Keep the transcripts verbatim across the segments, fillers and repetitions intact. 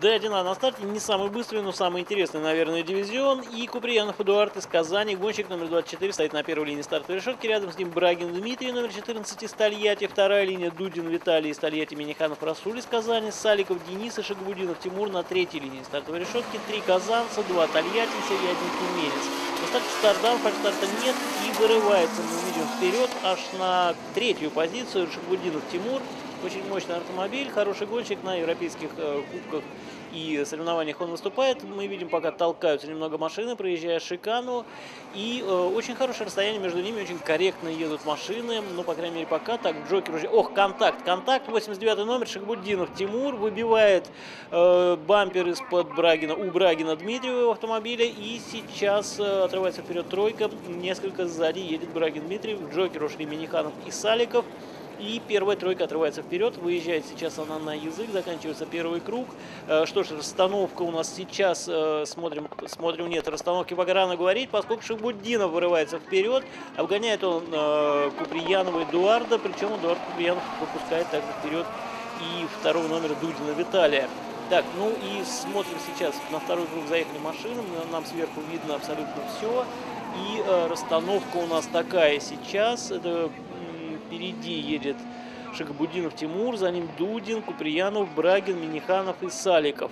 Д один А на старте, не самый быстрый, но самый интересный, наверное, дивизион. И Куприянов Эдуард из Казани, гонщик номер двадцать четыре, стоит на первой линии стартовой решетки. Рядом с ним Брагин Дмитрий, номер четырнадцать из Тольятти. Вторая линия Дудин Виталий из Тольятти, Миниханов Расуль из Казани. Саликов Денис и Шагабудинов Тимур на третьей линии стартовой решетки. Три казанца, два тольяттинца и один тюменец. На старте старт-даун, фальстарта нет и вырывается, мы увидим, вперед аж на третью позицию Шагабудинов Тимур. Очень мощный автомобиль, хороший гонщик, на европейских э, кубках и соревнованиях он выступает. Мы видим, пока толкаются немного машины, проезжая шикану. И э, очень хорошее расстояние между ними, очень корректно едут машины. Ну, по крайней мере, пока так. Джокер уже... Ох, контакт, контакт, восемьдесят девятый номер, Шагабудинов Тимур выбивает э, бампер из-под Брагина, у Брагина Дмитриева автомобиля. И сейчас э, отрывается вперед тройка, несколько сзади едет Брагин Дмитриев. Джокер ушли Миниханов и Саликов. И первая тройка отрывается вперед, выезжает сейчас она на язык, заканчивается первый круг. Что ж, расстановка у нас сейчас, смотрим, смотрим, нет, расстановки пока рано говорить, поскольку Шагабудинов вырывается вперед, обгоняет он Куприянова Эдуарда, причем Эдуард Куприянов выпускает также вперед и второго номера Дудина Виталия. Так, ну и смотрим сейчас, на второй круг заехали машины, нам сверху видно абсолютно все. И э, расстановка у нас такая сейчас, это... Впереди едет Шагабудинов Тимур, за ним Дудин, Куприянов, Брагин, Миниханов и Саликов.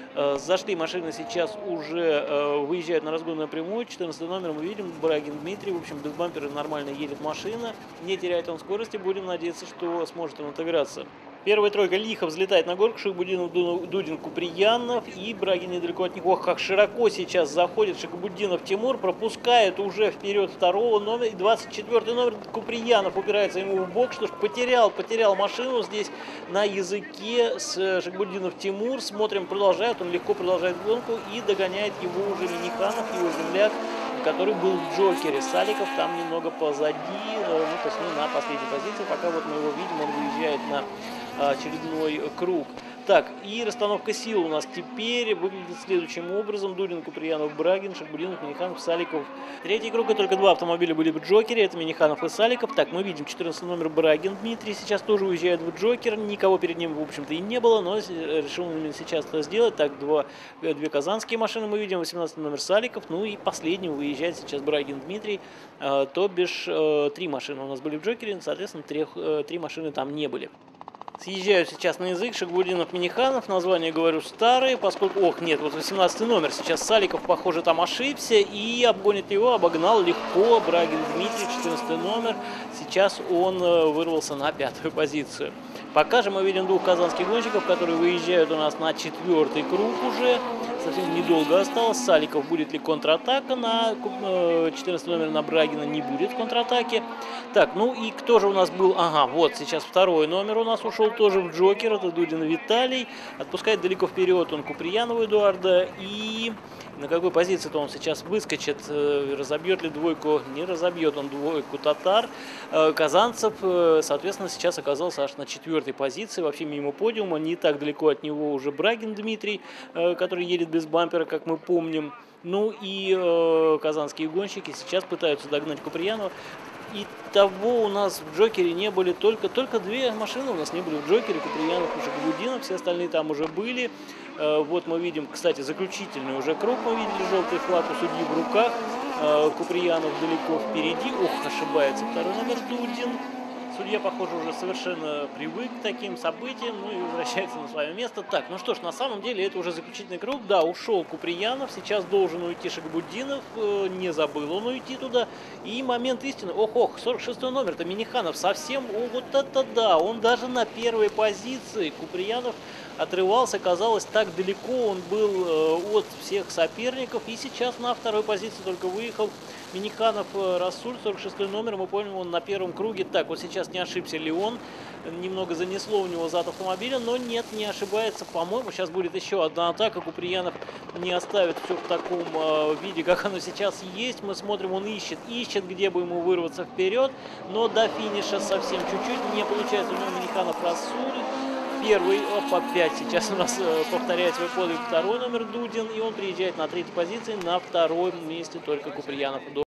Зашли машины сейчас, уже выезжают на разгонную прямую. четырнадцатый номер мы видим, Брагин Дмитрий. В общем, без бампера нормально едет машина. Не теряет он скорости, будем надеяться, что сможет он отыграться. Первая тройка лихо взлетает на горку, Шагабудинов, Дудин, Куприянов и Брагин недалеко от них. Ох, как широко сейчас заходит Шагабудинов Тимур, пропускает уже вперед второго номера. И двадцать четвёртый номер Куприянов упирается ему в бок, что ж, потерял, потерял машину здесь на языке с Шагабудинов Тимур. Смотрим, продолжает, он легко продолжает гонку и догоняет его уже Миниханов, его земляк, который был в Джокере. Саликов там немного позади, ну, то есть не на последней позиции. Пока вот мы его видим, он выезжает на очередной круг. Так, и расстановка сил у нас теперь выглядит следующим образом. Дудин, Куприянов, Брагин, Шагабудинов, Миниханов, Саликов. Третий круг, и только два автомобиля были в Джокере, это Миниханов и Саликов. Так, мы видим четырнадцатый номер Брагин Дмитрий, сейчас тоже уезжает в Джокер. Никого перед ним, в общем-то, и не было, но решил именно сейчас это сделать. Так, два, две казанские машины мы видим, восемнадцатый номер Саликов, ну и последний выезжает сейчас Брагин Дмитрий. А, то бишь, три машины у нас были в Джокере, соответственно, три, три машины там не были. Съезжают сейчас на язык Шагабудинов, Миниханов, название, говорю, старые, поскольку, ох, нет, вот восемнадцатый номер, сейчас Саликов, похоже, там ошибся и обгонит его, обогнал легко Брагин Дмитрий, четырнадцатый номер, сейчас он вырвался на пятую позицию. Пока же мы видим двух казанских гонщиков, которые выезжают у нас на четвертый круг уже, совсем недолго осталось. Саликов, будет ли контратака на четырнадцатый номер, на Брагина не будет контратаки. Так, ну и кто же у нас был? Ага, вот сейчас второй номер у нас ушел тоже в Джокер, это Дудин Виталий. Отпускает далеко вперед он Куприянова Эдуарда. И на какой позиции-то он сейчас выскочит? Разобьет ли двойку? Не разобьет он двойку татар. Казанцев, соответственно, сейчас оказался аж на четвертой позиции, вообще мимо подиума. Не так далеко от него уже Брагин Дмитрий, который едет без бампера, как мы помним. Ну и э, казанские гонщики сейчас пытаются догнать Куприянова. И того у нас в Джокере не были только, только две машины у нас не были в Джокере, Куприянов и Шагабудинов, все остальные там уже были. Э, вот мы видим, кстати, заключительный уже круг, мы видели желтый флаг у судьи в руках. Э, Куприянов далеко впереди, ох, ошибается второй номер Дудин. Судья, похоже, уже совершенно привык к таким событиям, ну и возвращается на свое место. Так, ну что ж, на самом деле это уже заключительный круг. Да, ушел Куприянов, сейчас должен уйти Шагабудинов, э, не забыл он уйти туда. И момент истины, ох-ох, сорок шестой номер, это Миниханов, совсем, о, вот это да, он даже на первой позиции. Куприянов отрывался, казалось, так далеко он был э, от всех соперников. И сейчас на второй позиции только выехал Миниханов Расуль, сорок шестой номер, мы помним, он на первом круге. Так, вот сейчас не ошибся ли он, немного занесло у него зад автомобиля, но нет, не ошибается, по-моему, сейчас будет еще одна атака, Куприянов не оставит все в таком э, виде, как оно сейчас есть. Мы смотрим, он ищет, ищет, где бы ему вырваться вперед, но до финиша совсем чуть-чуть не получается у него Миниханов Расуль. Первый, оп, опять сейчас у нас э, повторяет свой подвиг второй номер Дудин, и он приезжает на третьей позиции, на втором месте только Куприянов.